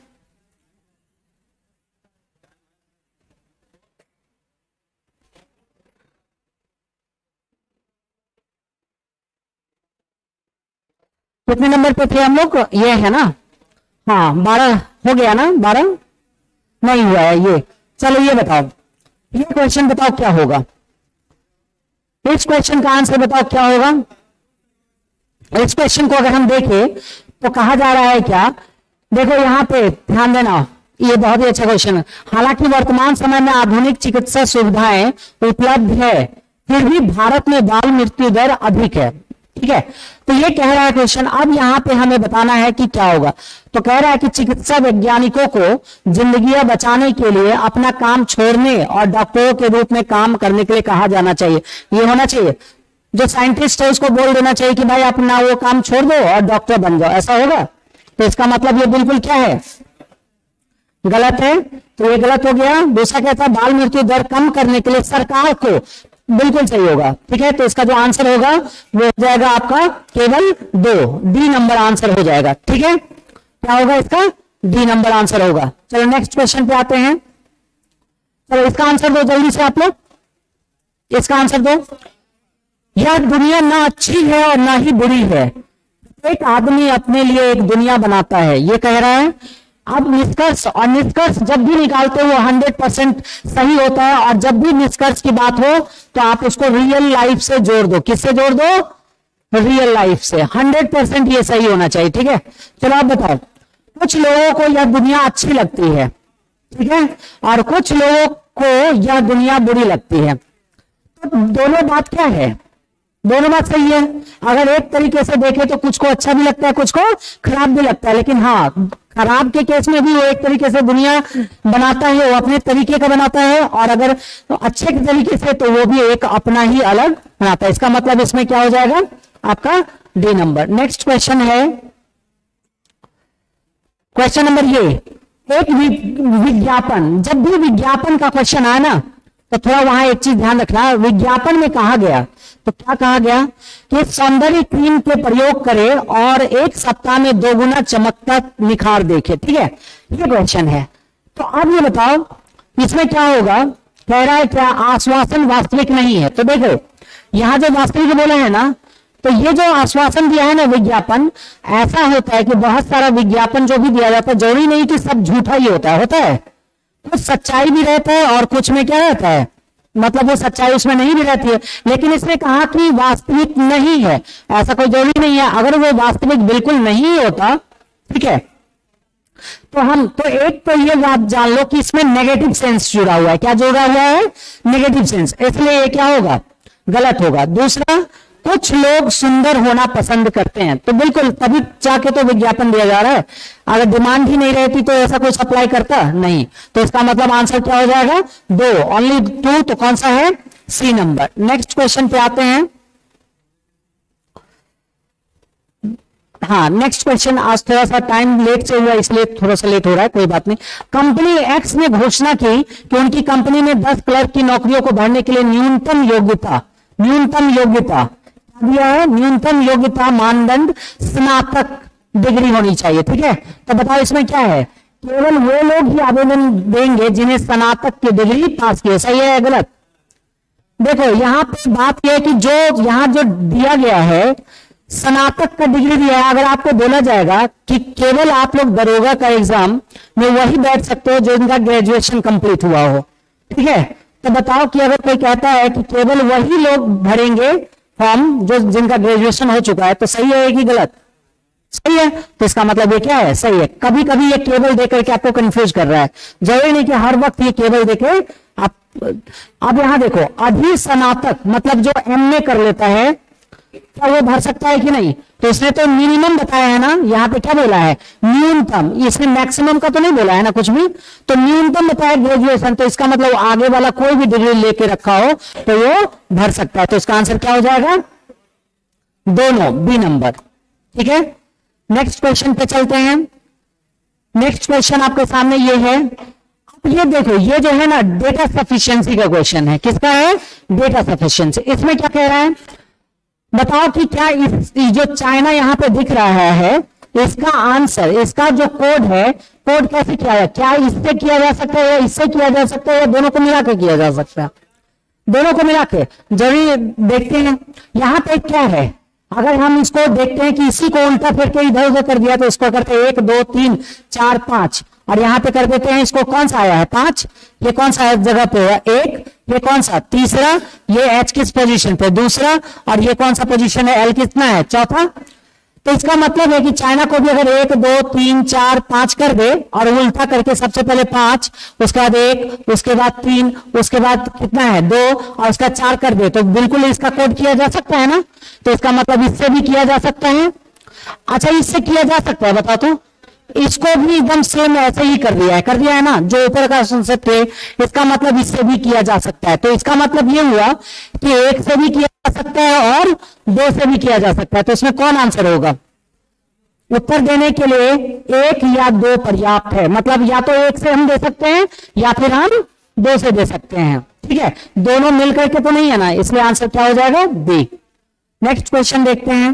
कितने नंबर पे थे हम लोग, ये है ना, हाँ 12 हो गया ना, 12 नहीं हुआ है ये। चलो ये बताओ, ये क्वेश्चन बताओ क्या होगा, इस क्वेश्चन का आंसर बताओ क्या होगा। इस क्वेश्चन को अगर हम देखें तो कहा जा रहा है क्या, देखो यहां पे ध्यान देना, ये बहुत ही अच्छा क्वेश्चन है। हालांकि वर्तमान समय में आधुनिक चिकित्सा सुविधाएं उपलब्ध है, फिर भी भारत में बाल मृत्यु दर अधिक है, ठीक है। तो ये कह रहा है क्वेश्चन, अब यहां पे हमें बताना है कि क्या होगा। तो कह रहा है कि चिकित्सा वैज्ञानिकों को जिंदगियां बचाने के लिए अपना काम छोड़ने और डॉक्टरों के रूप में काम करने के लिए कहा जाना चाहिए। ये होना चाहिए, जो साइंटिस्ट है उसको बोल देना चाहिए कि भाई अपना वो काम छोड़ दो और डॉक्टर बन जाओ, ऐसा होगा। तो इसका मतलब ये बिल्कुल क्या है, गलत है, तो ये गलत हो गया। दूसरा कहता है बाल मृत्यु दर कम करने के लिए सरकार को, बिल्कुल सही होगा, ठीक है। तो इसका जो आंसर होगा वो हो जाएगा आपका केवल 2, डी नंबर आंसर हो जाएगा, ठीक है। क्या होगा इसका, डी नंबर आंसर होगा। चलो नेक्स्ट क्वेश्चन पे आते हैं, चलो इसका आंसर दो जल्दी से आप लोग, इसका आंसर दो। यह दुनिया ना अच्छी है और ना ही बुरी है, एक आदमी अपने लिए एक दुनिया बनाता है, ये कह रहा है। अब निष्कर्ष, और निष्कर्ष जब भी निकालते हो 100% सही होता है, और जब भी निष्कर्ष की बात हो तो आप उसको रियल लाइफ से जोड़ दो। किससे जोड़ दो? रियल लाइफ से। 100% ये सही होना चाहिए, ठीक है। चलो आप बताओ, कुछ लोगों को यह दुनिया अच्छी लगती है, ठीक है, और कुछ लोगों को यह दुनिया बुरी लगती है। तो दोनों बात क्या है? दोनों बात सही है। अगर एक तरीके से देखें तो कुछ को अच्छा भी लगता है, कुछ को खराब भी लगता है, लेकिन हाँ, खराब के केस में भी वो एक तरीके से दुनिया बनाता है, वो अपने तरीके का बनाता है, और अगर तो अच्छे के तरीके से तो वो भी एक अपना ही अलग बनाता है। इसका मतलब इसमें क्या हो जाएगा? आपका डी नंबर। नेक्स्ट क्वेश्चन है, क्वेश्चन नंबर ये, एक विज्ञापन, जब भी विज्ञापन का क्वेश्चन आया ना तो थोड़ा वहां एक चीज ध्यान रखना। विज्ञापन में कहा गया, तो क्या कहा गया कि सौंदर्य क्रीम के प्रयोग करें और 1 सप्ताह में 2 गुना चमकता निखार देखे, ठीक है, ये क्वेश्चन है। तो अब ये बताओ इसमें क्या होगा? कह रहा है क्या आश्वासन वास्तविक नहीं है? तो देखो यहां जो वास्तविक बोला है ना, तो ये जो आश्वासन दिया है ना विज्ञापन, ऐसा होता है कि बहुत सारा विज्ञापन जो भी दिया जाता है जरूरी नहीं कि सब झूठा ही होता है, कुछ सच्चाई भी रहता है और कुछ में क्या रहता है, मतलब वो सच्चाई उसमें नहीं भी रहती है। लेकिन इसने कहा कि वास्तविक नहीं है, ऐसा कोई जरूरी नहीं है। अगर वो वास्तविक बिल्कुल नहीं होता, ठीक है, तो एक तो ये बात जान लो कि इसमें नेगेटिव सेंस जुड़ा हुआ है। क्या जुड़ा हुआ है? नेगेटिव सेंस, इसलिए ये क्या होगा? गलत होगा। दूसरा, कुछ लोग सुंदर होना पसंद करते हैं, तो बिल्कुल तभी जाके तो विज्ञापन दिया जा रहा है। अगर डिमांड ही नहीं रहती तो ऐसा कोई सप्लाई करता नहीं। तो इसका मतलब आंसर क्या हो जाएगा? 2, ओनली 2। तो कौन सा है? सी नंबर। नेक्स्ट क्वेश्चन पे आते हैं। हाँ, नेक्स्ट क्वेश्चन, आज थोड़ा सा टाइम लेट से हुआ इसलिए थोड़ा सा लेट हो रहा है, कोई बात नहीं। कंपनी एक्स ने घोषणा की कि उनकी कंपनी में 10 क्लर्क की नौकरियों को भरने के लिए न्यूनतम योग्यता दिया है, न्यूनतम योग्यता मानदंड स्नातक डिग्री होनी चाहिए, ठीक है। तो बताओ इसमें क्या है? केवल वो लोग ही आवेदन देंगे जिन्हें स्नातक की डिग्री पास की है। सही है या गलत? देखो यहां पर बात यह है कि जो यहां जो दिया गया है स्नातक का डिग्री दिया है, अगर आपको बोला जाएगा कि केवल आप लोग दरोगा का एग्जाम में वही बैठ सकते हो जो इनका ग्रेजुएशन कंप्लीट हुआ हो, ठीक है, तो बताओ कि अगर कोई कहता है कि केवल वही लोग भरेंगे फॉर्म जो जिनका ग्रेजुएशन हो चुका है, तो सही है कि गलत? सही है। तो इसका मतलब ये क्या है? सही है। कभी कभी ये केवल देकर के आपको कंफ्यूज कर रहा है, जरूरी नहीं कि हर वक्त ये केवल देके आप। अब यहां देखो, अधिस्नातक मतलब जो एमए कर लेता है, क्या वो भर सकता है कि नहीं? तो इसने तो मिनिमम बताया है ना, यहाँ पे क्या बोला है? न्यूनतम। इसने मैक्सिमम का तो नहीं बोला है ना कुछ भी, तो न्यूनतम बताया ग्रेजुएशन। तो इसका मतलब आगे वाला कोई भी डिग्री लेके रखा हो तो वो भर सकता है। तो इसका आंसर क्या हो जाएगा? दोनों, बी नंबर, ठीक है। नेक्स्ट क्वेश्चन पे चलते हैं। नेक्स्ट क्वेश्चन आपके सामने ये है। अब ये देखो, ये जो है ना डेटा सफिशिएंसी का क्वेश्चन है। किसका है? Data sufficiency. इसमें क्या कह रहा है? बताओ कि क्या इस जो चाइना यहां पे दिख रहा है, इसका आंसर, इसका जो कोड है, कोड कैसे किया जाए? क्या इससे किया जा सकता है या इससे किया जा सकता है या दोनों को मिला के किया जा सकता है? दोनों को मिला के जरूरी देखते हैं। यहां पे क्या है? अगर हम इसको देखते हैं कि इसी को उल्टा फिर के इधर उधर कर दिया तो इसको करते हैं 1 2 3 4 5, और यहां पे कर देते हैं इसको, कौन सा आया है? 5। ये कौन सा जगह पे है? 1। ये कौन सा? तीसरा। ये एच किस पोजीशन पे? दूसरा। और ये कौन सा पोजीशन है? एल कितना है? चौथा। तो इसका मतलब है कि चाइना को भी अगर 1 2 3 4 5 कर दे और उल्टा करके सबसे पहले 5, उसके बाद 1, उसके बाद 3, उसके बाद कितना है? 2, और उसका 4 कर दे, तो बिल्कुल इसका कोड किया जा सकता है ना। तो इसका मतलब इससे भी किया जा सकता है। अच्छा, इससे किया जा सकता है, बताओ तो। इसको भी एकदम सेम ऐसे ही कर दिया है ना, जो ऊपर का संसेप्ट है, इसका मतलब इससे भी किया जा सकता है। तो इसका मतलब ये हुआ कि 1 से भी किया जा सकता है और 2 से भी किया जा सकता है। तो इसमें कौन आंसर होगा? उत्तर देने के लिए 1 या 2 पर्याप्त है। मतलब या तो 1 से हम दे सकते हैं या फिर हम 2 से दे सकते हैं, ठीक है। दोनों मिलकर के तो नहीं है ना, इसलिए आंसर क्या हो जाएगा? बी। नेक्स्ट क्वेश्चन देखते हैं।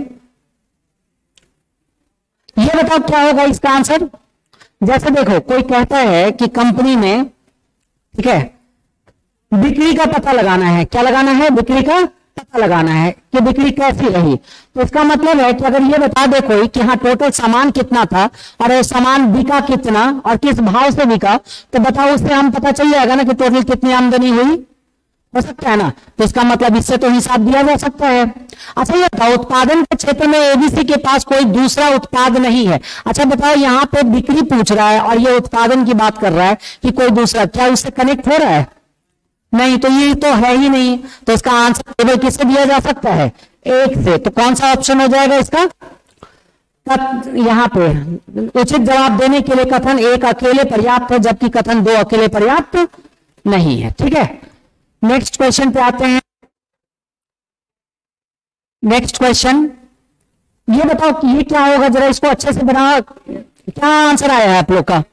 ये बताओ क्या होगा इसका आंसर? जैसे देखो, कोई कहता है कि कंपनी में, ठीक है, बिक्री का पता लगाना है। क्या लगाना है? बिक्री का पता लगाना है कि बिक्री कैसी रही। तो इसका मतलब है कि अगर ये बता दे कोई कि हाँ टोटल सामान कितना था और वो सामान बिका कितना और किस भाव से बिका, तो बताओ उससे हम पता चल जाएगा ना कि टोटल कितनी आमदनी हुई, हो सकता है ना। तो इसका मतलब इससे तो हिसाब दिया जा सकता है। अच्छा ये बताओ उत्पादन के क्षेत्र में एबीसी के पास कोई दूसरा उत्पाद नहीं है। अच्छा बताओ यहाँ पे बिक्री पूछ रहा है और ये उत्पादन की बात कर रहा है कि कोई दूसरा, क्या उससे कनेक्ट हो रहा है? नहीं, तो ये तो है ही नहीं। तो इसका आंसर केवल किससे दिया जा सकता है? एक से। तो कौन सा ऑप्शन हो जाएगा इसका? यहाँ पे उचित जवाब देने के लिए कथन एक अकेले पर्याप्त है, जबकि कथन दो अकेले पर्याप्त नहीं है। ठीक है, नेक्स्ट क्वेश्चन पे आते हैं। नेक्स्ट क्वेश्चन, ये बताओ कि ये क्या होगा, जरा इसको अच्छे से बनाओ। क्या आंसर आया है आप लोग का?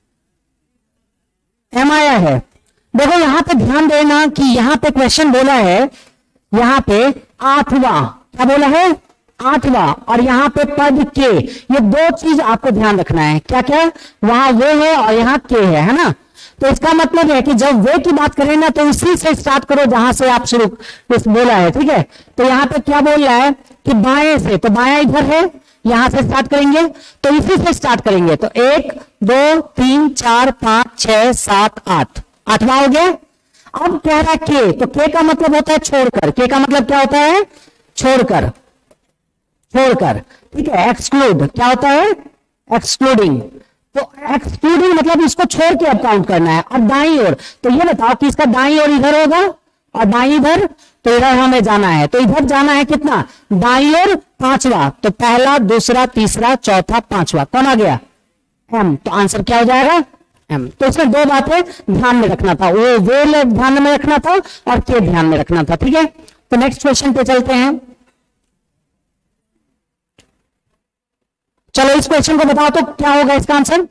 एम आया है। देखो यहां पे ध्यान देना कि यहां पे क्वेश्चन बोला है, यहां पे आठवां, क्या बोला है? आठवां। और यहां पे पद के, ये दो चीज आपको ध्यान रखना है। क्या क्या? वहां वो है और यहां के है ना। तो इसका मतलब है कि जब वे की बात करें ना तो उसी से स्टार्ट करो जहां से आप शुरू बोला है। ठीक है, तो यहां पे क्या बोल रहा है कि बाएं से, तो बायां इधर है, यहां से स्टार्ट करेंगे, तो इसी से स्टार्ट करेंगे। तो 1 2 3 4 5 6 7 8, आठवां हो गया। अब कह रहा है के, तो के का मतलब होता है छोड़कर। के का मतलब क्या होता है? छोड़कर, छोड़कर। ठीक है, एक्सक्लूड क्या होता है? एक्सक्लूडिंग। तो एक्सक्लूडिंग मतलब इसको छोड़ के अब काउंट करना है। और दाईं ओर, तो ये बताओ कि इसका दाईं ओर इधर होगा और बाईं इधर, तो इधर हमें जाना है। तो इधर जाना है कितना? दाईं ओर पांचवा। तो पहला, दूसरा, तीसरा, चौथा, पांचवा, कौन आ गया? एम। तो आंसर क्या हो जाएगा? एम। तो इसमें दो बातें ध्यान में रखना था, वो ध्यान में रखना था और के ध्यान में रखना था। ठीक है, तो नेक्स्ट क्वेश्चन पे चलते हैं। चलो इस क्वेश्चन को बताओ तो क्या होगा इसका आंसर?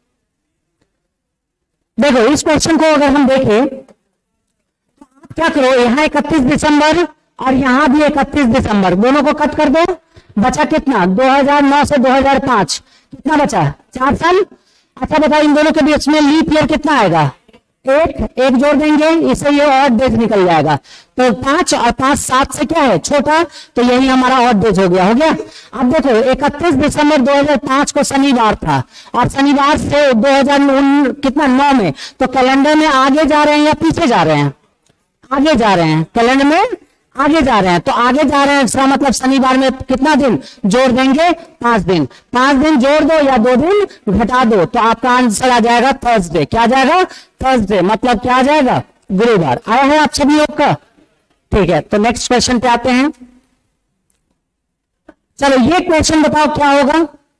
देखो इस क्वेश्चन को अगर हम देखें तो आप क्या करो, यहां 31 दिसंबर और यहां भी 31 दिसंबर, दोनों को कट कर दो। बचा कितना? 2009 से 2005, कितना बचा? 4 साल। अच्छा बताओ इन दोनों के बीच में लीप ईयर कितना आएगा? एक जोड़ देंगे, इससे ये ऑड डेज निकल जाएगा। तो 5 और 5 7 से क्या है? छोटा, तो यही हमारा ऑड डेज हो गया। अब देखो 31 दिसंबर 2005 को शनिवार था और शनिवार से 2009 कितना 9 में, तो कैलेंडर में आगे जा रहे हैं या पीछे जा रहे हैं? आगे जा रहे हैं, कैलेंडर में आगे जा रहे हैं। तो आगे जा रहे हैं, इसका मतलब शनिवार में कितना दिन जोड़ देंगे? 5 दिन। 5 दिन जोड़ दो या 2 दिन घटा दो, तो आपका आंसर आ जाएगा थर्सडे। क्या आ जाएगा? थर्सडे। मतलब क्या आ जाएगा? गुरुवार। आया है आप सभी लोग का? ठीक है, तो नेक्स्ट क्वेश्चन पे आते हैं। चलो ये क्वेश्चन बताओ क्या होगा।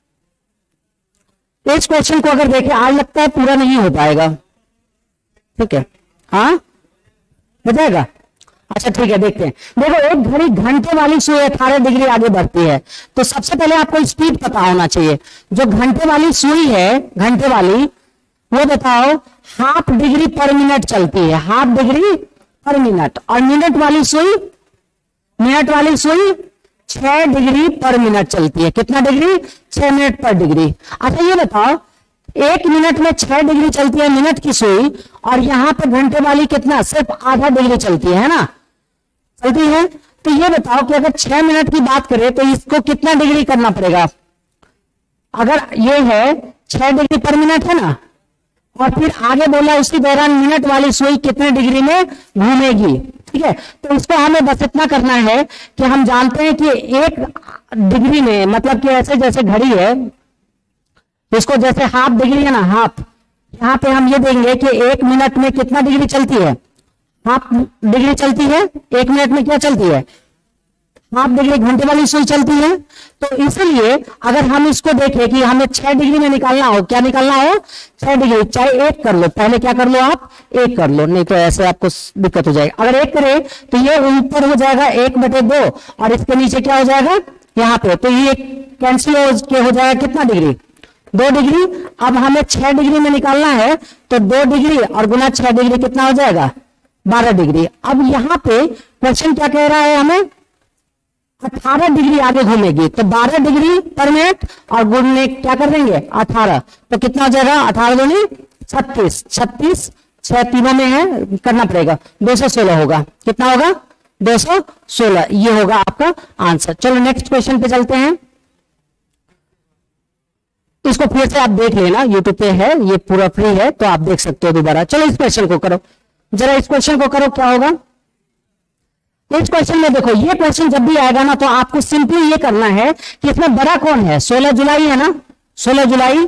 इस क्वेश्चन को अगर देखें, आज लगता है पूरा नहीं हो पाएगा। ठीक है, हाँ हो जाएगा। अच्छा ठीक है, देखते हैं। देखो एक घड़ी घंटे वाली सुई 18 डिग्री आगे बढ़ती है, तो सबसे पहले आपको स्पीड पता होना चाहिए। जो घंटे वाली सुई है, घंटे वाली, वो बताओ हाफ डिग्री पर मिनट चलती है, हाफ डिग्री पर मिनट। और मिनट वाली सुई, मिनट वाली सुई 6 डिग्री पर मिनट चलती है। कितना डिग्री? 6 मिनट पर डिग्री। अच्छा ये बताओ 1 मिनट में 6 डिग्री चलती है मिनट की सुई, और यहां पर घंटे वाली कितना? सिर्फ आधा डिग्री चलती है ना, चलती है। तो ये बताओ कि अगर 6 मिनट की बात करें तो इसको कितना डिग्री करना पड़ेगा? अगर ये है 6 डिग्री पर मिनट है ना, और फिर आगे बोला उसी दौरान मिनट वाली सुई कितने डिग्री में घूमेगी। ठीक है, तो इसको हमें बस इतना करना है कि हम जानते हैं कि 1 डिग्री में, मतलब कि ऐसे जैसे घड़ी है, इसको जैसे हाफ डिग्री है ना, हाफ, यहां पे हम ये देंगे कि 1 मिनट में कितना डिग्री चलती है? हाफ डिग्री चलती है। 1 मिनट में क्या चलती है? हाफ डिग्री घंटे वाली सुई चलती है। तो इसलिए अगर हम इसको देखें कि हमें 6 डिग्री में निकालना हो, क्या निकालना हो? 6 डिग्री। चाहे 1 कर लो, पहले क्या कर लो आप? 1 कर लो, नहीं तो ऐसे आपको दिक्कत हो जाएगी। अगर 1 करें तो ये ऊपर हो जाएगा 1/2 और इसके नीचे क्या हो जाएगा? यहाँ पे, तो ये कैंसिल हो जाएगा कितना डिग्री? 2 डिग्री। अब हमें 6 डिग्री में निकालना है, तो 2 डिग्री और गुना 6 डिग्री कितना हो जाएगा? 12 डिग्री। अब यहां पे क्वेश्चन क्या कह रहा है हमें? 18 डिग्री आगे घूमेगी, तो 12 डिग्री पर मिनट और गुणने क्या कर देंगे? 18, तो कितना हो जाएगा? 18 दूनी 36, 36 6 तीनों में है, करना पड़ेगा, 216 होगा। कितना होगा? 216, ये होगा आपका आंसर। चलो नेक्स्ट क्वेश्चन पे चलते हैं। इसको फिर से आप देख लेना, यूट्यूब पे है, ये पूरा फ्री है तो आप देख सकते हो दोबारा। चलो इस क्वेश्चन को करो, जरा इस क्वेश्चन को करो, क्या होगा इस क्वेश्चन में। देखो ये क्वेश्चन जब भी आएगा ना तो आपको सिंपली ये करना है कि इसमें बड़ा कौन है, 16 जुलाई है ना, 16 जुलाई।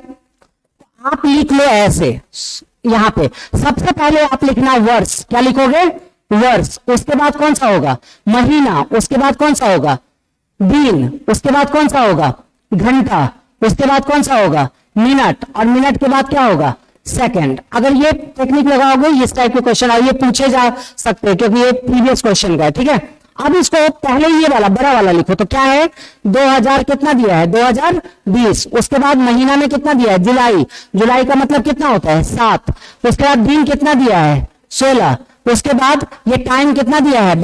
आप लिख लो ऐसे, यहां पे सबसे पहले आप लिखना वर्ष, क्या लिखोगे वर्ष, उसके बाद कौन सा होगा महीना, उसके बाद कौन सा होगा दिन, उसके बाद कौन सा होगा घंटा, उसके बाद कौन सा होगा मिनट, और मिनट के बाद क्या होगा सेकंड। अगर ये टेक्निक लगाओगे इस टाइप के क्वेश्चन और ये पूछे जा सकते हैं क्योंकि ये प्रीवियस क्वेश्चन का है, ठीक है। अब इसको पहले ये वाला बड़ा वाला लिखो, तो क्या है 2000 कितना दिया है 2020, उसके बाद महीना में कितना दिया है जुलाई, जुलाई का मतलब कितना होता है 7, उसके बाद दिन कितना दिया है 16, उसके बाद ये टाइम कितना दिया है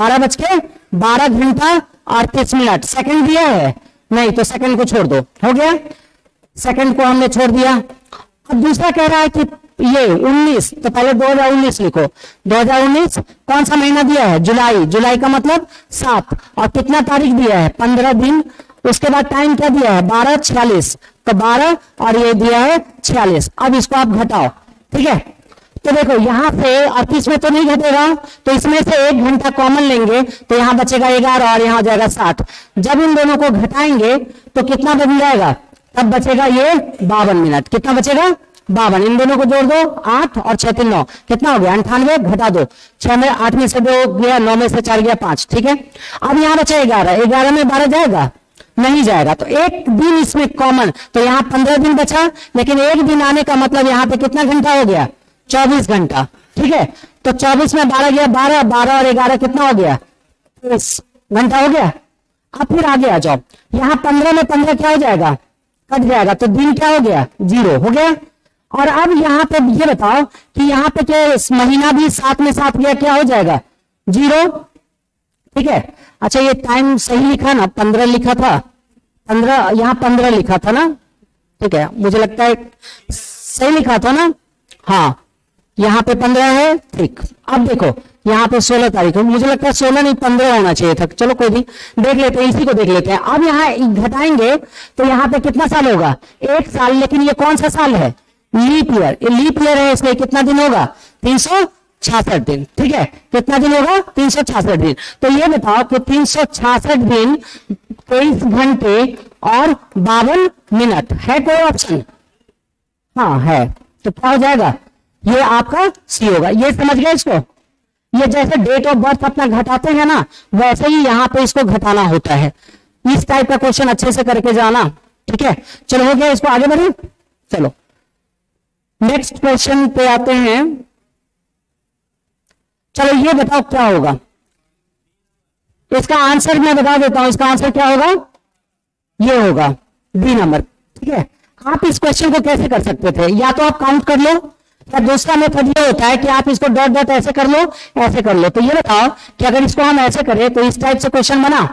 12 घंटा 38 मिनट, सेकंड दिया है नहीं तो सेकंड को छोड़ दो, हो गया सेकंड को हमने छोड़ दिया। अब दूसरा कह रहा है कि ये 19, तो पहले 2019 लिखो, 2019 कौन सा महीना दिया है जुलाई, जुलाई का मतलब 7, और कितना तारीख दिया है 15 दिन, उसके बाद टाइम क्या दिया है 12:46, तो 12 और ये दिया है 46। अब इसको आप घटाओ, ठीक है। तो देखो यहां से 38 में तो नहीं घटेगा, तो इसमें से 1 घंटा कॉमन लेंगे तो यहां बचेगा 11 और यहां हो जाएगा 60। जब इन दोनों को घटाएंगे तो कितना बन जाएगा, तब बचेगा ये 52 मिनट, कितना बचेगा 52, इन दोनों को जोड़ दो 8 और 6 3 9, कितना हो गया 98, घटा दो 6 में 8 में से 2 गया, 9 में से 4 गया 5, ठीक है। अब यहां बचा 11, 11 में 12 जाएगा नहीं जाएगा, तो एक दिन इसमें कॉमन, तो यहां 15 दिन बचा, लेकिन एक दिन आने का मतलब यहां पे कितना घंटा हो गया 24 घंटा, ठीक है। तो 24 में 12 गया 12, 12 और 11 कितना हो गया 30 घंटा हो गया। अब फिर आगे आ जाओ, यहां 15 में 15 क्या हो जाएगा कट जाएगा, तो दिन क्या हो गया 0 हो गया। और अब यहां पे ये बताओ कि यहां पे क्या महीना भी 7 में 7 गया, क्या हो जाएगा 0, ठीक है। अच्छा ये टाइम सही लिखा ना, 15 लिखा था, 15 यहां 15 लिखा था ना, ठीक है, मुझे लगता है सही लिखा था ना, हाँ यहां पे 15 है, ठीक। अब देखो यहां पे 16 तारीख है, मुझे लगता है 16 नहीं 15 होना चाहिए था, चलो कोई नहीं, देख लेते हैं, इसी को देख लेते हैं। अब यहां घटाएंगे तो यहां पे कितना साल होगा 1 साल, लेकिन ये कौन सा साल है लीप ईयर, ये लीप ईयर है, इसलिए कितना दिन होगा 366 दिन, ठीक है। कितना दिन होगा 366 दिन। तो ये बताओ कि 366 दिन 23 घंटे और 52 मिनट है, कोई ऑप्शन हाँ है, तो क्या हो जाएगा ये आपका सी होगा। ये समझ गए इसको, ये जैसे डेट ऑफ बर्थ अपना घटाते हैं ना वैसे ही यहां पे इसको घटाना होता है। इस टाइप का क्वेश्चन अच्छे से करके जाना, ठीक है। चलो हो गया, इसको आगे बढ़े, चलो नेक्स्ट क्वेश्चन पे आते हैं। चलो ये बताओ क्या होगा, इसका आंसर मैं बता देता हूं, इसका आंसर क्या होगा ये होगा डी नंबर, ठीक है। आप इस क्वेश्चन को कैसे कर सकते थे, या तो आप काउंट कर लो, या दूसरा मेथड ये होता है कि आप इसको डॉट डॉट ऐसे कर लो ऐसे कर लो। तो ये बताओ कि अगर इसको हम ऐसे करें तो इस टाइप से क्वेश्चन बना,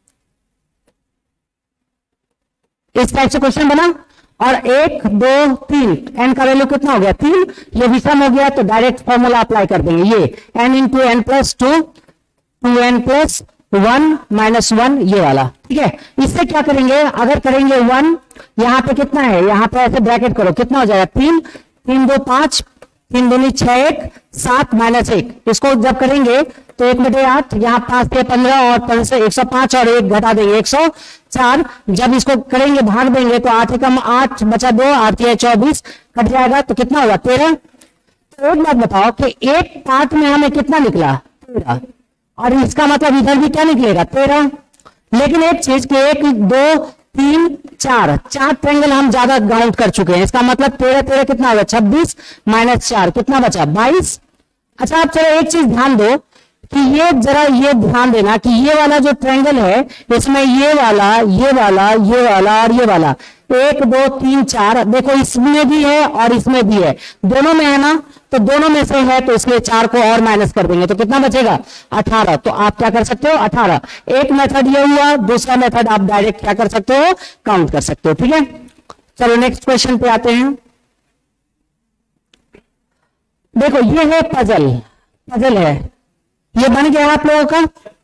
इस टाइप से क्वेश्चन बना, और 1 2 3 एन का वैल्यू कितना हो गया 3, ये विषम हो गया तो डायरेक्ट फॉर्मूला अप्लाई कर देंगे, ये n into N plus 2 2n plus 1 minus 1 ये वाला, ठीक है। इससे क्या करेंगे, अगर करेंगे 1 यहां पे कितना है, यहां पे ऐसे ब्रैकेट करो, कितना हो जाएगा 3 3 2 5 3 2 6 1 7 माइनस 1, इसको जब करेंगे तो 1/8, यहाँ 5 से 15 और 5 से 105 और 1 घटा देंगे 104। जब इसको करेंगे भाग देंगे तो 8 कम 8 बचा 2 8 या 24 कट जाएगा, तो कितना होगा 13। तो एक बात बताओ कि एक पार्ट में हमें कितना निकला 13, और इसका मतलब इधर भी क्या निकलेगा 13। लेकिन एक चीज कि 1 2 3 4 ट्रायंगल हम ज्यादा काउंट कर चुके हैं, इसका मतलब 13 13 कितना होगा 26 माइनस 4 कितना बचा 22। अच्छा आप चलो एक चीज ध्यान दो कि ये जरा ये ध्यान देना कि ये वाला जो ट्रायंगल है इसमें ये वाला ये वाला ये वाला और ये वाला 1 2 3 4 देखो इसमें भी है और इसमें भी है, दोनों में है ना, तो दोनों में से है तो इसलिए 4 को और माइनस कर देंगे तो कितना बचेगा 18। तो आप क्या कर सकते हो 18। एक मेथड ये हुआ, दूसरा मेथड आप डायरेक्ट क्या कर सकते हो काउंट कर सकते हो, ठीक है। चलो नेक्स्ट क्वेश्चन पे आते हैं। देखो ये है पजल, पजल है, ये बन गया आप लोगों का।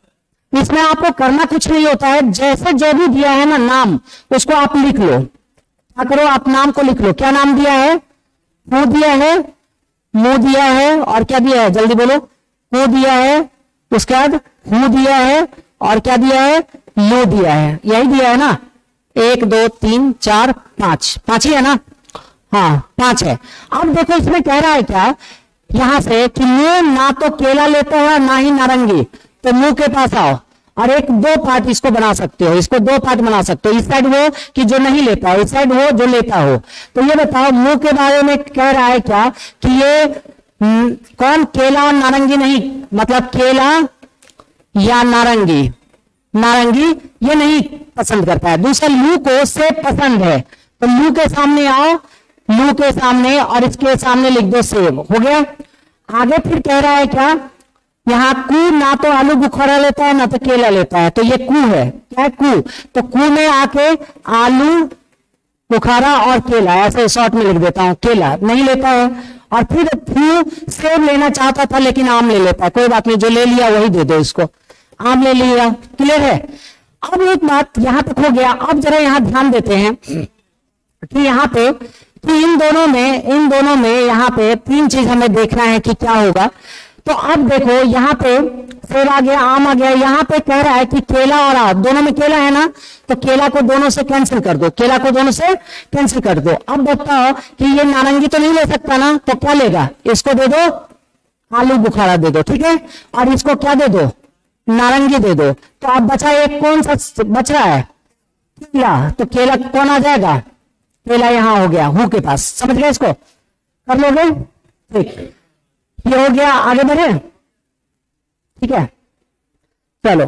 इसमें आपको करना कुछ नहीं होता है, जैसे जो भी दिया है ना नाम, उसको आप लिख लो। क्या करो, आप नाम को लिख लो। क्या नाम दिया है? हूं दिया है, मुंह दिया है, और क्या दिया है? जल्दी बोलो। हूं दिया है, उसके बाद हूं दिया है, और क्या दिया है? लो दिया है। यही दिया है ना? 1 2 3 4 5, 5 ही है ना? हाँ 5 है। अब देखो इसमें कह रहा है क्या यहां से कि मुंह ना तो केला लेता है ना ही नारंगी, तो मुंह के पास आओ और एक 2 पार्ट इसको बना सकते हो, इसको 2 पार्ट बना सकते हो। इस साइड वो कि जो नहीं लेता हो, इस साइड वो जो लेता हो। तो ये बताओ मुंह के बारे में कह रहा है क्या कि ये कौन केला और नारंगी नहीं, मतलब केला या नारंगी, नारंगी ये नहीं पसंद करता है। दूसरा लू को सेब पसंद है, तो लू के सामने आओ, लू के सामने, और इसके सामने लिख दो सेब। हो गया। आगे फिर कह रहा है क्या यहाँ कू ना तो आलू बुखारा लेता है ना तो केला लेता है, तो ये कू है। क्या है? कू। तो कू में आके आलू बुखारा और केला ऐसे शॉर्ट में लिख देता हूं, केला नहीं लेता है। और फिर फू सेब लेना चाहता था लेकिन आम ले लेता है। कोई बात नहीं, जो ले लिया वही दे दो इसको, आम ले लिया। क्लियर है? अब एक बात यहां तक हो गया। अब जरा यहां ध्यान देते हैं कि यहाँ पे कि इन दोनों में यहाँ पे 3 चीज हमें देखना है कि क्या होगा। तो अब देखो यहाँ पे सेब आ गया, आम आ गया। यहाँ पे कह रहा है कि केला और आम, दोनों में केला है ना, तो केला को दोनों से कैंसिल कर दो, केला को दोनों से कैंसिल कर दो। अब बताओ कि ये नारंगी तो नहीं ले सकता ना, तो क्या लेगा? इसको दे दो आलू बुखारा दे दो, ठीक है, और इसको क्या दे दो? नारंगी दे दो। तो अब बचा एक, कौन सा बच रहा है? केला। तो केला कौन आ जाएगा? केला यहां हो गया हूं के पास। समझ गए? इसको कर लोगे? ठीक, ये हो गया। आगे बढ़े? ठीक है, चलो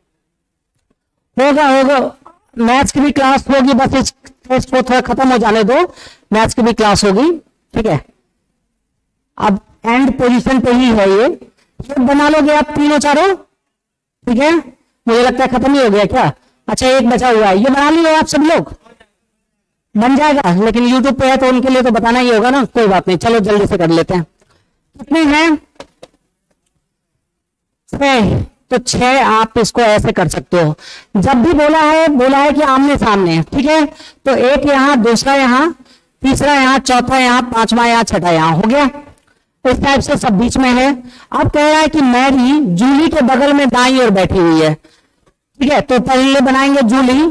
होगा मैथ्स की भी क्लास होगी, बस इस टेस्ट को थोड़ा खत्म हो जाने दो, मैथ्स की भी क्लास होगी। ठीक है, अब एंड पोजीशन पे ही है ये बना लोगे आप तीनों चारों। ठीक है, मुझे लगता है खत्म ही हो गया क्या? अच्छा एक बचा हुआ है, ये बना लो आप सब लोग, बन जाएगा। लेकिन यूट्यूब पे है तो उनके लिए तो बताना ही होगा ना, कोई बात नहीं, चलो जल्दी से कर लेते हैं। कितने हैं? 6। तो 6 आप इसको ऐसे कर सकते हो। जब भी बोला है कि आमने सामने, ठीक है, तो एक यहां, दूसरा यहां, तीसरा यहां, चौथा यहां, पांचवा यहां, छठा यहां, हो गया। इस टाइप से सब बीच में है। अब कह रहा है कि मैरी जूली के बगल में दाईं ओर बैठी हुई है। ठीक है, तो पहले बनाएंगे जूली,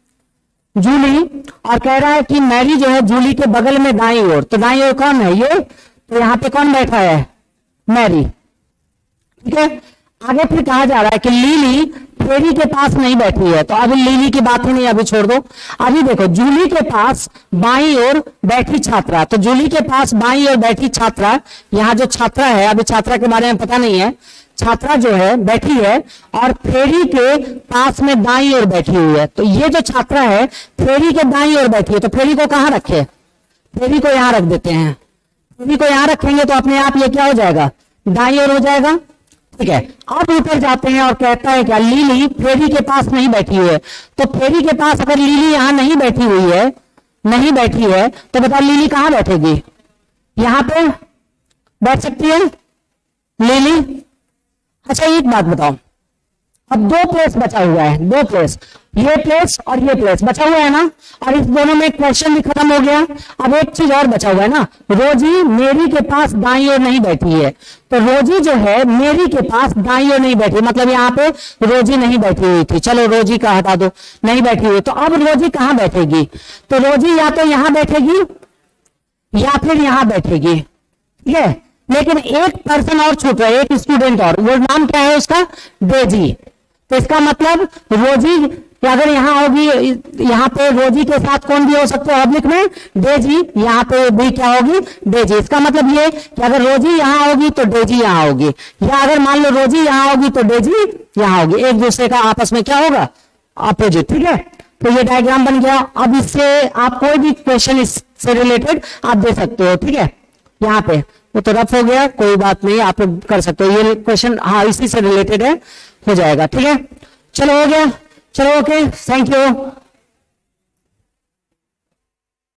और कह रहा है कि मैरी जो है जूली के बगल में दाईं ओर, तो दाईं ओर कौन है? ये। तो यहां पे कौन बैठा है? मैरी। ठीक है, आगे फिर कहा जा रहा है कि लिली फेरी के पास नहीं बैठी है, तो अभी लिली की बात ही नहीं, अभी छोड़ दो। अभी देखो जूली के पास बाईं ओर बैठी छात्रा, तो जूली के पास बाईं ओर बैठी छात्रा, यहाँ जो छात्रा है, अभी छात्रा के बारे में पता नहीं है, छात्रा जो है बैठी है और फेरी के पास में दाईं ओर बैठी हुई है। तो ये जो छात्रा है फेरी के दाईं ओर बैठी है, तो फेरी को कहां रखे? फेरी को यहां रख देते हैं। फेरी को यहां रखेंगे तो अपने आप ये क्या हो जाएगा? दाईं ओर हो जाएगा। ठीक है, अब ऊपर जाते हैं और कहता है क्या लिली फेरी के पास नहीं बैठी हुई है। तो फेरी के पास अगर लिली यहां नहीं बैठी हुई है, तो बताओ लिली कहां बैठेगी? यहां पे बैठ सकती है लिली। अच्छा एक बात बताओ, अब 2 प्लेस बचा हुआ है, 2 प्लेस, ये प्लेस और ये प्लेस बचा हुआ है ना, और इस दोनों में क्वेश्चन भी खत्म हो गया। अब एक चीज और बचा हुआ है ना, रोजी मेरी के पास दाईं ओर नहीं बैठी है, तो रोजी जो है मेरी के पास दाईं ओर नहीं बैठी, मतलब यहाँ पे रोजी नहीं बैठी हुई थी। चलो रोजी का हटा दो, नहीं बैठी हुई, तो अब रोजी कहां बैठेगी? तो रोजी या तो यहां बैठेगी या फिर यहां बैठेगी। ठीक है, लेकिन एक पर्सन और छूट रहा है, एक स्टूडेंट और, वो नाम क्या है उसका? डेजी। तो इसका मतलब रोजी अगर यहां होगी, यहां पे रोजी के साथ कौन भी हो सकता है पब्लिक में? डेजी। यहां पे भी क्या होगी? डेजी। इसका मतलब ये कि अगर रोजी यहां होगी तो डेजी यहां होगी, या अगर मान लो रोजी यहां होगी तो डेजी यहां होगी, एक दूसरे का आपस में क्या होगा? अपोजिट। ठीक है, तो ये डायग्राम बन गया। अब इससे आप कोई भी क्वेश्चन इससे रिलेटेड आप दे सकते हो। ठीक है, यहाँ पे वो तो रफ हो गया, कोई बात नहीं, आप कर सकते हो ये क्वेश्चन, हाँ इसी से रिलेटेड है, हो जाएगा। ठीक है, चलो हो गया, चलो ओके, थैंक यू।